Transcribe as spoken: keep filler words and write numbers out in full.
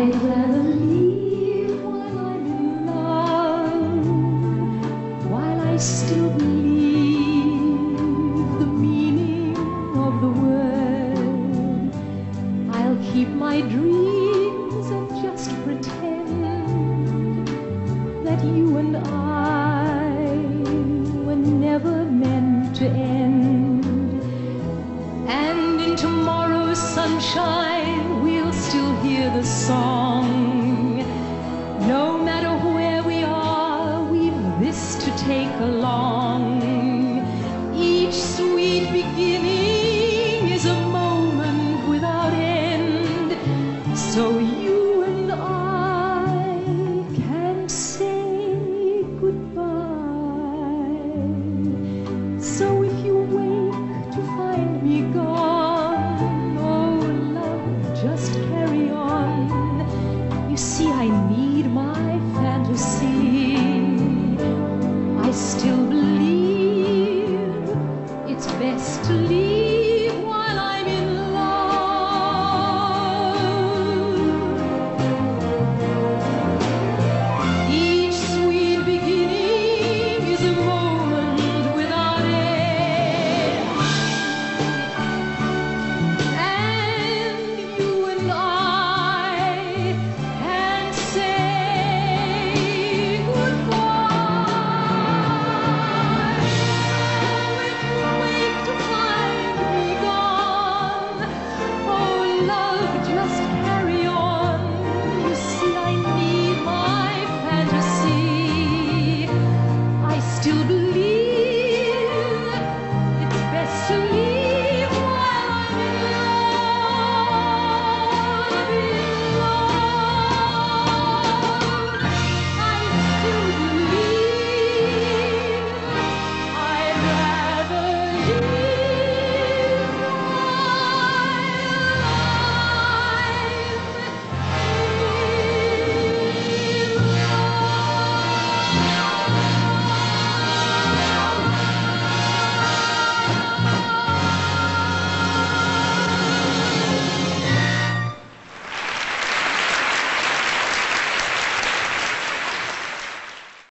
I'd rather leave while I'm in love, while I still believe the meaning of the word. I'll keep my dreams and just pretend that you and I were never meant to end. And in tomorrow's sunshine, we'll still hear the song. No matter where we are, we've this to take along. Each sweet beginning is a moment without end. So you and I can say goodbye. So if you wake to find me gone, oh love, just carry on. You see, I need my fantasy. I still believe it's best to leave